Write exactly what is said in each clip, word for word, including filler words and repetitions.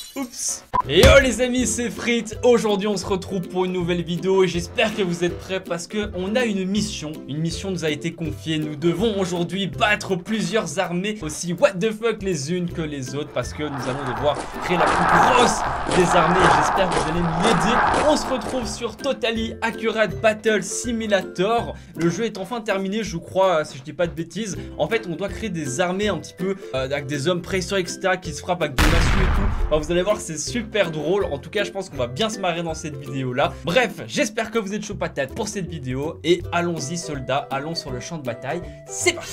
Oups. Et oh les amis, c'est Frites. Aujourd'hui on se retrouve pour une nouvelle vidéo et j'espère que vous êtes prêts parce que on a une mission. Une mission nous a été confiée. Nous devons aujourd'hui battre plusieurs armées aussi what the fuck les unes que les autres parce que nous allons devoir créer la plus grosse des armées. J'espère que vous allez m'aider. On se retrouve sur Totally Accurate Battle Simulator. Le jeu est enfin terminé, je crois, si je dis pas de bêtises. En fait, on doit créer des armées un petit peu euh, avec des hommes préhistoriques, et cetera qui se frappent avec des massues et tout. Enfin, vous allez voir que c'est super drôle. En tout cas, je pense qu'on va bien se marrer dans cette vidéo là. Bref, j'espère que vous êtes chaud patate pour cette vidéo. Et allons-y soldats, allons sur le champ de bataille. C'est parti.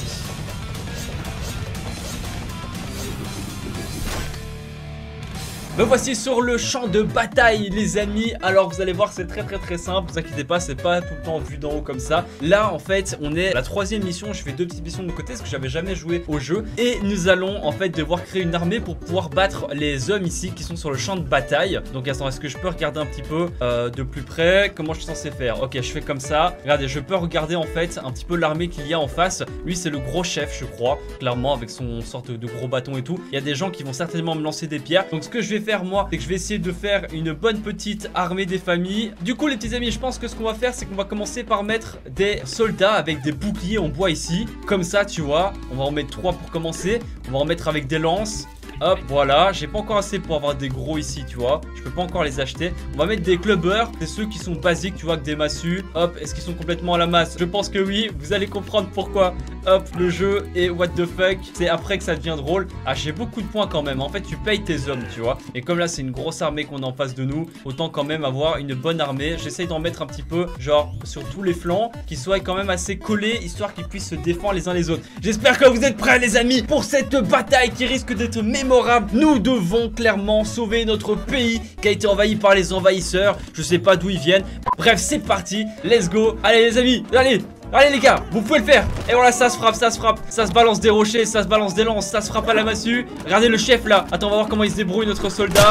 Me voici sur le champ de bataille les amis. Alors vous allez voir, c'est très très très simple. Vous inquiétez pas, c'est pas tout le temps vu d'en haut comme ça. Là en fait on est à la troisième mission. Je fais deux petites missions de mon côté parce que j'avais jamais joué au jeu. Et nous allons en fait devoir créer une armée pour pouvoir battre les hommes ici qui sont sur le champ de bataille. Donc attends, est-ce que je peux regarder un petit peu euh, de plus près comment je suis censé faire? Ok, je fais comme ça. Regardez, je peux regarder en fait un petit peu l'armée qu'il y a en face. Lui c'est le gros chef je crois, clairement avec son sorte de gros bâton et tout. Il y a des gens qui vont certainement me lancer des pierres. Donc ce que je vais faire moi, c'est que je vais essayer de faire une bonne petite armée des familles. Du coup les petits amis, je pense que ce qu'on va faire, c'est qu'on va commencer par mettre des soldats avec des boucliers en bois ici. Comme ça tu vois, on va en mettre trois pour commencer. On va en mettre avec des lances. Hop, voilà, j'ai pas encore assez pour avoir des gros ici, tu vois. Je peux pas encore les acheter. On va mettre des clubbers, c'est ceux qui sont basiques, tu vois, avec des massues. Hop, est-ce qu'ils sont complètement à la masse? Je pense que oui, vous allez comprendre pourquoi. Hop, le jeu et what the fuck, c'est après que ça devient drôle. Ah, j'ai beaucoup de points quand même. En fait, tu payes tes hommes, tu vois. Et comme là, c'est une grosse armée qu'on a en face de nous, autant quand même avoir une bonne armée. J'essaye d'en mettre un petit peu, genre, sur tous les flancs, qui soient quand même assez collés, histoire qu'ils puissent se défendre les uns les autres. J'espère que vous êtes prêts, les amis, pour cette bataille qui risque d'être mémorable. Nous devons clairement sauver notre pays qui a été envahi par les envahisseurs. Je sais pas d'où ils viennent. Bref, c'est parti. Let's go. Allez les amis, allez. Allez les gars, vous pouvez le faire. Et voilà, ça se frappe, ça se frappe. Ça se balance des rochers, ça se balance des lances. Ça se frappe à la massue. Regardez le chef là. Attends, on va voir comment il se débrouille notre soldat.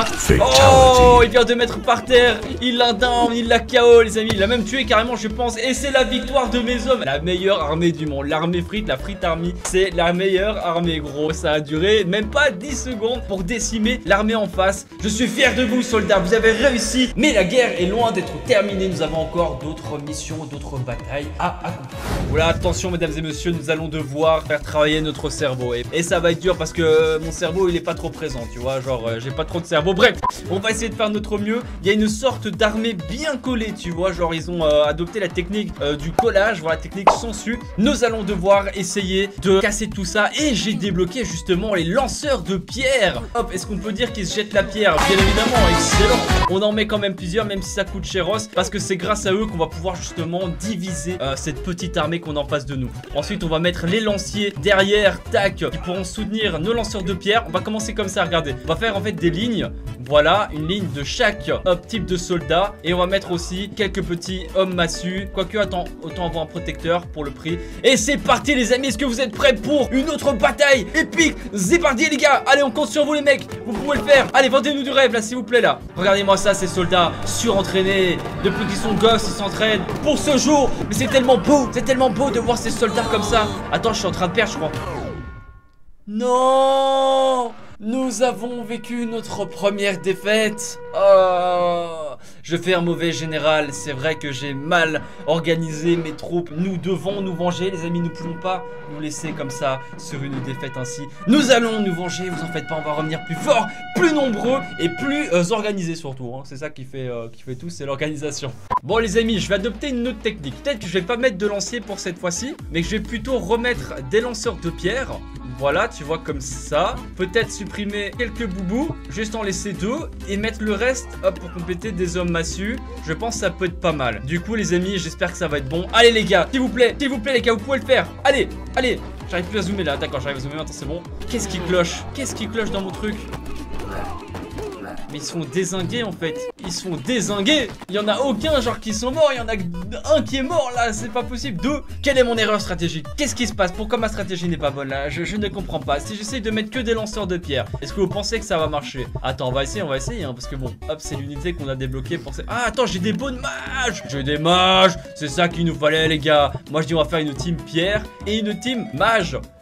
Oh, il vient de mettre par terre. Il l'a down, il l'a K O les amis. Il l'a même tué carrément je pense. Et c'est la victoire de mes hommes. La meilleure armée du monde. L'armée frite, la frite army. C'est la meilleure armée gros. Ça a duré même pas dix secondes pour décimer l'armée en face. Je suis fier de vous soldats, vous avez réussi. Mais la guerre est loin d'être terminée. Nous avons encore d'autres missions, d'autres batailles à accomplir. Voilà, attention mesdames et messieurs, nous allons devoir faire travailler notre cerveau. Et, et ça va être dur parce que mon cerveau il est pas trop présent, tu vois. Genre euh, j'ai pas trop de cerveau. Bref, on va essayer de faire notre mieux. Il y a une sorte d'armée bien collée, tu vois. Genre ils ont euh, adopté la technique euh, du collage, voilà, la technique sensu. Nous allons devoir essayer de casser tout ça. Et j'ai débloqué justement les lanceurs de pierre. Hop, est-ce qu'on peut dire qu'ils se jettent la pierre? Bien évidemment, excellent. On en met quand même plusieurs, même si ça coûte chéros. Parce que c'est grâce à eux qu'on va pouvoir justement diviser euh, cette petite petite armée qu'on a en face de nous. Ensuite on va mettre les lanciers derrière, tac, qui pourront soutenir nos lanceurs de pierre. On va commencer comme ça, regardez. On va faire en fait des lignes. Voilà, une ligne de chaque hop, type de soldat. Et on va mettre aussi quelques petits hommes massus. Quoique, attends, autant avoir un protecteur pour le prix. Et c'est parti les amis, est-ce que vous êtes prêts pour une autre bataille épique? C'est parti les gars. Allez, on compte sur vous les mecs. Vous pouvez le faire. Allez, vendez-nous du rêve là s'il vous plaît là. Regardez-moi ça, ces soldats surentraînés. Depuis qu'ils sont gosses, ils s'entraînent pour ce jour. Mais c'est tellement beau. C'est tellement beau de voir ces soldats comme ça. Attends, je suis en train de perdre, je crois. Non! Nous avons vécu notre première défaite. Oh, je fais un mauvais général. C'est vrai que j'ai mal organisé mes troupes. Nous devons nous venger, les amis. Nous ne pouvons pas nous laisser comme ça sur une défaite ainsi. Nous allons nous venger. Vous en faites pas, on va revenir plus fort, plus nombreux et plus euh, organisés surtout. Hein. C'est ça qui fait, euh, qui fait tout, c'est l'organisation. Bon les amis, je vais adopter une autre technique. Peut-être que je vais pas mettre de lanciers pour cette fois-ci, mais que je vais plutôt remettre des lanceurs de pierre. Voilà, tu vois comme ça. Peut-être supprimer quelques boubous, juste en laisser deux et mettre le reste, hop, pour compléter des hommes massus. Je pense que ça peut être pas mal. Du coup les amis, j'espère que ça va être bon. Allez les gars, s'il vous plaît, s'il vous plaît les gars, vous pouvez le faire. Allez, allez. J'arrive plus à zoomer là, d'accord, j'arrive à zoomer maintenant, c'est bon. Qu'est-ce qui cloche? Qu'est-ce qui cloche dans mon truc? Mais ils se font dézinguer en fait. Ils se font dézinguer. Il y en a aucun genre qui sont morts. Il y en a un qui est mort là. C'est pas possible. Deux. Quelle est mon erreur stratégique? Qu'est-ce qui se passe? Pourquoi ma stratégie n'est pas bonne là? je, je ne comprends pas. Si j'essaye de mettre que des lanceurs de pierre, est-ce que vous pensez que ça va marcher? Attends, on va essayer, on va essayer hein, parce que bon, hop, c'est l'unité qu'on a débloquée pour... Ah attends, j'ai des bonnes mages. J'ai des mages. C'est ça qu'il nous fallait les gars. Moi je dis on va faire une team pierre et une team mage.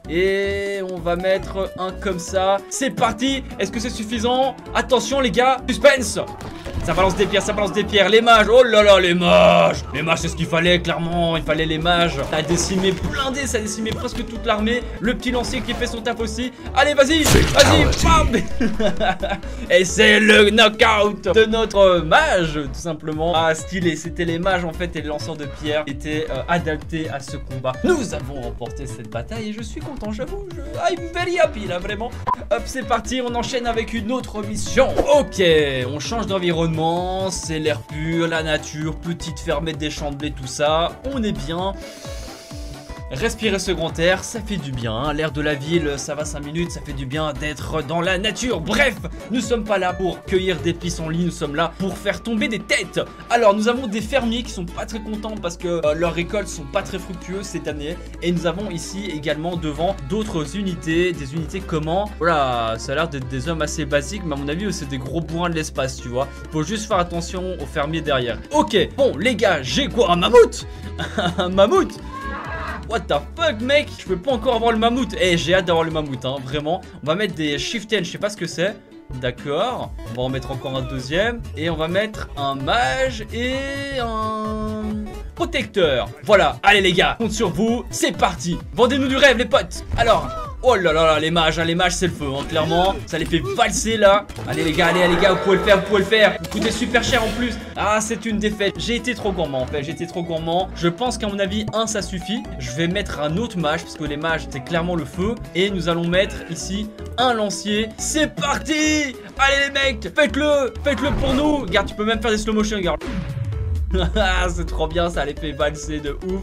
Et on va mettre un comme ça. C'est parti. Est-ce que c'est suffisant? Attention les gars, suspense. Ça balance des pierres, ça balance des pierres. Les mages, oh là là, les mages. Les mages, c'est ce qu'il fallait, clairement. Il fallait les mages. Ça a décimé, blindé, ça a décimé presque toute l'armée. Le petit lancier qui fait son taf aussi. Allez, vas-y, vas-y, bam. Et c'est le knockout de notre mage, tout simplement. Ah, stylé, c'était les mages, en fait, et les lanceurs de pierres étaient euh, adaptés à ce combat. Nous avons remporté cette bataille et je suis content, j'avoue. Je... I'm very happy, là, vraiment. Hop, c'est parti, on enchaîne avec une autre mission. Ok, on change d'environnement. C'est l'air pur, la nature, petite fermette des champs de blé, tout ça. On est bien. Respirer ce grand air, ça fait du bien, hein. L'air de la ville, ça va cinq minutes, ça fait du bien d'être dans la nature. Bref, nous sommes pas là pour cueillir des pissenlits, nous sommes là pour faire tomber des têtes. Alors, nous avons des fermiers qui sont pas très contents parce que euh, leurs récoltes sont pas très fructueuses cette année. Et nous avons ici également devant d'autres unités, des unités comment? Voilà, ça a l'air d'être des hommes assez basiques, mais à mon avis, c'est des gros bourrins de l'espace, tu vois. Faut juste faire attention aux fermiers derrière. Ok, bon, les gars, j'ai quoi? Un mammouth? Un mammouth? What the fuck mec, je peux pas encore avoir le mammouth. Eh, j'ai hâte d'avoir le mammouth, hein, vraiment. On va mettre des shift ten, je sais pas ce que c'est. D'accord, on va en mettre encore un deuxième. Et on va mettre un mage et un protecteur. Voilà, allez les gars, compte sur vous, c'est parti. Vendez-nous du rêve les potes. Alors, oh là là là, les mages, hein, les mages c'est le feu, hein, clairement. Ça les fait valser là. Allez les gars, allez, allez les gars, vous pouvez le faire, vous pouvez le faire. Vous coûtez super cher en plus. Ah, c'est une défaite. J'ai été trop gourmand en fait, j'ai été trop gourmand. Je pense qu'à mon avis, un ça suffit. Je vais mettre un autre mage, parce que les mages c'est clairement le feu. Et nous allons mettre ici un lancier. C'est parti. Allez les mecs, faites-le, faites-le pour nous. Regarde, tu peux même faire des slow motion, regarde. C'est trop bien, ça les fait valser de ouf.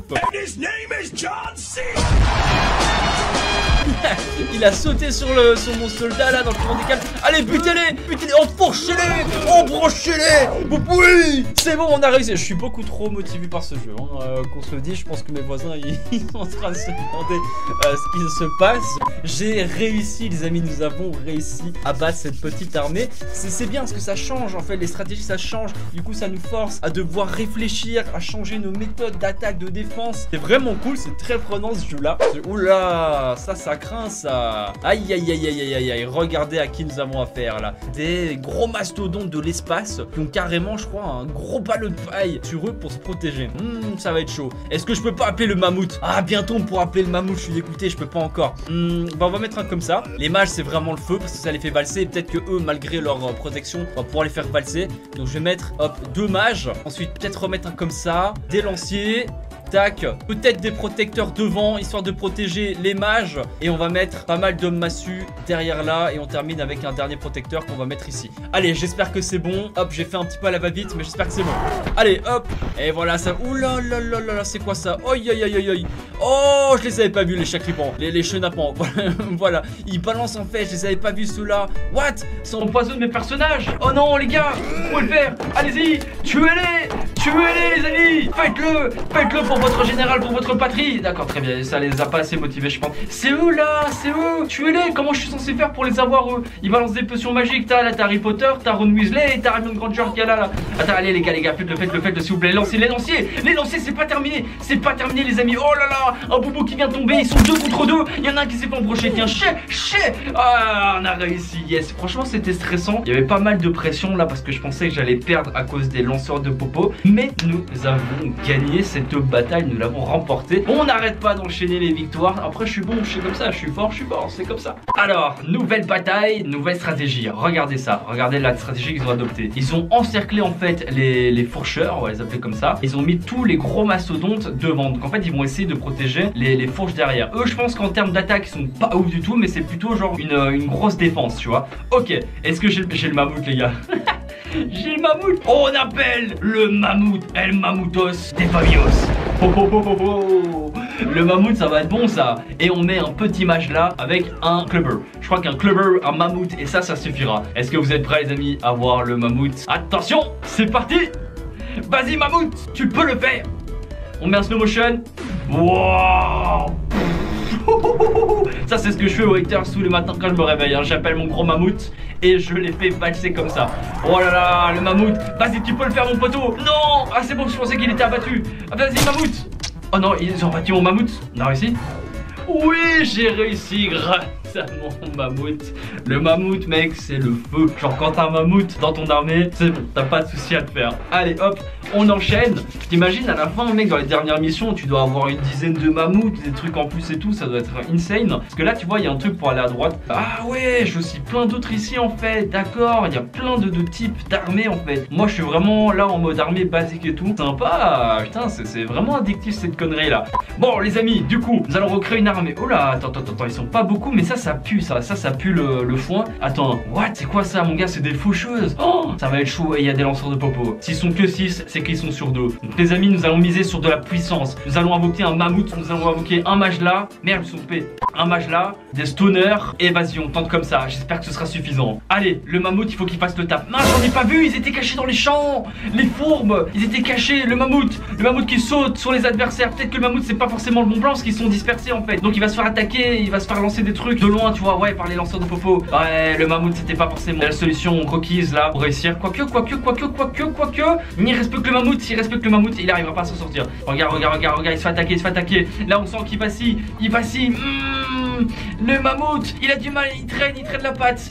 Il a sauté sur, le, sur mon soldat là dans le tour des calmes. Allez, butez-les, butez-les, enfourchez-les, embronchez-les. Oui, c'est bon, on a réussi. Je suis beaucoup trop motivé par ce jeu, hein, euh, qu'on se le dit. Je pense que mes voisins ils, ils sont en train de se demander euh, ce qui se passe. J'ai réussi les amis, nous avons réussi à battre cette petite armée. C'est bien parce que ça change en fait, les stratégies ça change. Du coup ça nous force à devoir réfléchir, à changer nos méthodes d'attaque, de défense. C'est vraiment cool, c'est très prenant ce jeu là. Oula, ça ça craint ça. Aïe aïe aïe aïe aïe aïe. Regardez à qui nous avons affaire là. Des gros mastodontes de l'espace qui ont carrément je crois un gros ballon de paille sur eux pour se protéger. Mmh, ça va être chaud. Est-ce que je peux pas appeler le mammouth? Ah bientôt on pourra appeler le mammouth. Je suis dégoûté, je peux pas encore. Mmh, bah on va mettre un comme ça. Les mages c'est vraiment le feu parce que ça les fait valser. Peut-être que eux malgré leur euh, protection on va pouvoir les faire valser. Donc je vais mettre hop deux mages. Ensuite peut-être remettre un comme ça. Des lanciers. Tac, peut-être des protecteurs devant histoire de protéger les mages. Et on va mettre pas mal d'hommes massus derrière là. Et on termine avec un dernier protecteur qu'on va mettre ici. Allez, j'espère que c'est bon. Hop, j'ai fait un petit peu à la va-vite, mais j'espère que c'est bon. Allez, hop. Et voilà ça. Ouh là là là là là, c'est quoi ça? Oi aïe aïe aïe aïe. Oh, je les avais pas vus les chacripants, les, les chenapans. Voilà, ils balancent en fait, je les avais pas vus ceux-là. What? Ça empoisonne mes personnages. Oh non les gars, vous pouvez le faire. Allez-y, tuez-les. Tuez-les les amis. Faites-le. Faites-le pour votre général, pour votre patrie. D'accord, très bien, ça les a pas assez motivés je pense. C'est où là? C'est où? Tuez-les. Comment je suis censé faire pour les avoir eux? Ils balancent des potions magiques. T'as là, t'as Harry Potter, t'as Ron Weasley et t'as Hermione Granger qui est là, là. Attends, allez les gars, les gars, faites-le, faites-le, faites-le s'il vous plaît. Lancez les lanciers. Les lanciers, c'est pas terminé. C'est pas terminé les amis. Oh là là, un boubou qui vient de tomber. Ils sont deux contre deux. Il y en a un qui s'est pas embroché. Tiens, chais, chais. Ah, on a réussi. Yes. Franchement, c'était stressant. Il y avait pas mal de pression là parce que je pensais que j'allais perdre à cause des lanceurs de popo. Mais nous avons gagné cette bataille. Nous l'avons remportée. On n'arrête pas d'enchaîner les victoires. Après, je suis bon, je suis comme ça. Je suis fort, je suis fort. C'est comme ça. Alors, nouvelle bataille, nouvelle stratégie. Regardez ça. Regardez la stratégie qu'ils ont adoptée. Ils ont encerclé en fait les, les fourcheurs. On va les appeler comme ça. Ils ont mis tous les gros mastodontes devant. Donc en fait, ils vont essayer de protéger les, les fourches derrière. Eux, je pense qu'en termes d'attaque, ils sont pas ouf du tout. Mais c'est plutôt genre une, une grosse défense, tu vois. Ok. Est-ce que j'ai le mammouth, les gars? J'ai le mammouth. On appelle le mammouth El Mammouthos des Famios. Oh, oh, oh, oh, oh. Le mammouth ça va être bon ça. Et on met un petit mage là avec un clubber. Je crois qu'un clubber, un mammouth et ça ça suffira. Est-ce que vous êtes prêts les amis à voir le mammouth? Attention, c'est parti. Vas-y mammouth, tu peux le faire. On met un slow motion. Wow. Ça c'est ce que je fais au Haters tous les matins quand je me réveille, hein. J'appelle mon gros mammouth et je les fais valser comme ça. Oh là là, le mammouth. Vas-y tu peux le faire mon poteau. Non. Ah c'est bon, je pensais qu'il était abattu. Ah, vas-y mammouth. Oh non, ils ont battu mon mammouth. On a réussi. Oui, j'ai réussi grâce à mon mammouth. Le mammouth, mec, c'est le feu. Genre, quand t'as un mammouth dans ton armée, c'est bon, t'as pas de souci à te faire. Allez, hop, on enchaîne. T'imagines à la fin, mec, dans les dernières missions, tu dois avoir une dizaine de mammouths, des trucs en plus et tout, ça doit être insane. Parce que là, tu vois, il y a un truc pour aller à droite. Ah ouais, j'ai aussi plein d'autres ici en fait. D'accord, il y a plein de, de types d'armées en fait. Moi, je suis vraiment là en mode armée basique et tout. Sympa, putain, c'est vraiment addictif cette connerie là. Bon, les amis, du coup, nous allons recréer une armée. Oh là, attends, attends, attends, ils sont pas beaucoup, mais ça, ça pue, ça, ça, ça pue le, le foin. Attends, what? C'est quoi ça, mon gars? C'est des faucheuses. Oh, ça va être chaud et il y a des lanceurs de popo. S'ils sont que six, c'est qu'ils sont sur deux. Donc, les amis, nous allons miser sur de la puissance. Nous allons invoquer un mammouth, nous allons invoquer un mage là. Merde, ils sont P. Un mage là, des stoners, évasion. Tente comme ça, j'espère que ce sera suffisant. Allez, le mammouth, il faut qu'il fasse le taf. Mince, j'en ai pas vu, ils étaient cachés dans les champs. Les fourbes, ils étaient cachés. Le mammouth, le mammouth qui saute sur les adversaires. Peut-être que le mammouth, c'est pas forcément le bon plan parce qu'ils sont dispersés en fait. Donc il va se faire attaquer, il va se faire lancer des trucs de loin, tu vois, ouais, par les lanceurs de popo. Ouais, le mammouth, c'était pas forcément la solution requise là pour réussir. Quoique, quoique, quoique, quoique, quoique. Il respecte le mammouth, il respecte le mammouth, il arrivera pas à s'en sortir. Regarde, regarde, regarde, regarde, il se fait attaquer, il se fait attaquer. Là, on sent qu'il vacille, il vacille. Mmh, le mammouth, il a du mal, il traîne, il traîne la patte.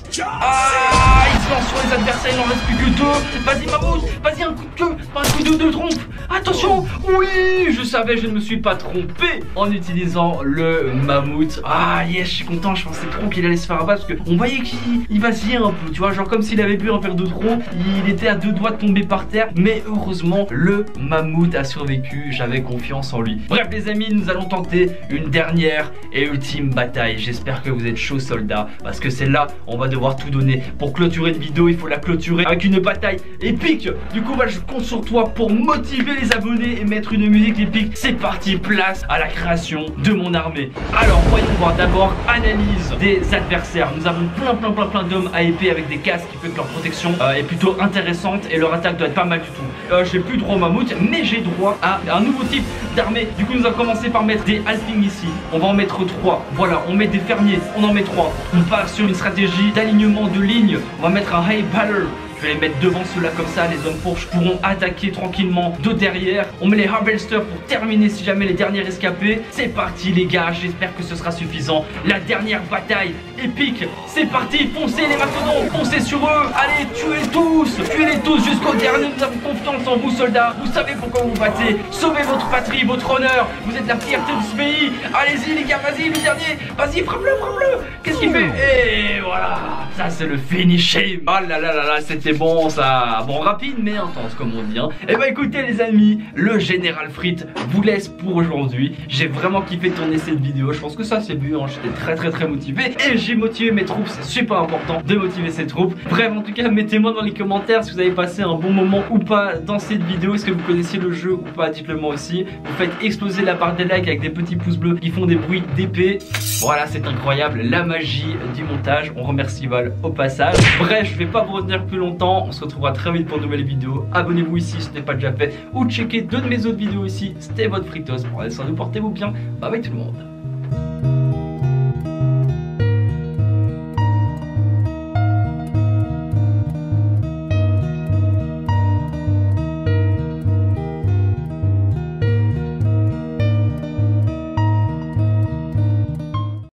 Ah, il se lance sur les adversaires, il n'en reste plus que deux. Vas-y, mammouth, vas-y, un coup de queue, un coup de, de trompe. Attention, oui, je savais, je ne me suis pas trompé en utilisant le mammouth. Ah, yes, je suis content, je pensais trop qu'il allait se faire abattre parce qu'on voyait qu'il vacillait un peu, tu vois, genre comme s'il avait bu un verre de trop. Il était à deux doigts de tomber par terre, mais heureusement, le mammouth a survécu, j'avais confiance en lui. Bref, les amis, nous allons tenter une dernière et ultime bataille. J'espère que vous êtes chauds, soldats, parce que c'est là, on va devoir tout donner. Pour clôturer une vidéo, il faut la clôturer avec une bataille épique. Du coup, bah, je compte sur toi pour motiver les abonnés et mettre une musique épique. C'est parti, place à la création de mon armée. Alors, voyons voir d'abord analyse des adversaires. Nous avons plein, plein, plein, plein d'hommes à épée avec des casques qui fait que leur protection euh, est plutôt intéressante et leur attaque doit être pas mal du tout. Euh, j'ai plus droit au mammouth, mais j'ai droit à un nouveau type d'armée. Du coup, nous allons commencer par mettre des halflings ici. On va en mettre trois. Voilà, on met des fermiers, on en met trois. On part sur une stratégie d'alignement de lignes. On va mettre un high baller. Je vais les mettre devant ceux-là comme ça, les hommes fourches pourront attaquer tranquillement de derrière. On met les harvesters pour terminer si jamais les derniers escapés. C'est parti les gars, j'espère que ce sera suffisant. La dernière bataille épique, c'est parti, foncez les mastodontes, foncez sur eux. Allez, tuez-les tous, tuez-les tous jusqu'au dernier. Nous avons confiance en vous soldats, vous savez pourquoi vous vous battez. Sauvez votre patrie, votre honneur, vous êtes la fierté de ce pays. Allez-y les gars, vas-y le dernier, vas-y frappe-le, frappe-le. Qu'est-ce qu'il fait? Et voilà, ça c'est le finishing. Oh là là là là, c'était bon ça, bon rapide mais intense comme on dit hein. Et bah écoutez les amis, le général Frites vous laisse pour aujourd'hui. J'ai vraiment kiffé tourner cette vidéo, je pense que ça c'est bu hein. J'étais très très très motivé et j'ai motivé mes troupes, c'est super important de motiver ses troupes. Bref en tout cas mettez-moi dans les commentaires si vous avez passé un bon moment ou pas dans cette vidéo. Est-ce que vous connaissiez le jeu ou pas? Dites-le moi aussi. Vous faites exploser la barre des likes avec des petits pouces bleus qui font des bruits d'épée. Voilà, c'est incroyable, la magie du montage. On remercie Val au passage. Bref, je vais pas vous retenir plus longtemps. On se retrouvera très vite pour une nouvelle vidéo. Abonnez-vous ici si ce n'est pas déjà fait. Ou checkez deux de mes autres vidéos ici. C'était votre Fritos. Prenez soin de vous, portez-vous bien. Bye bye tout le monde.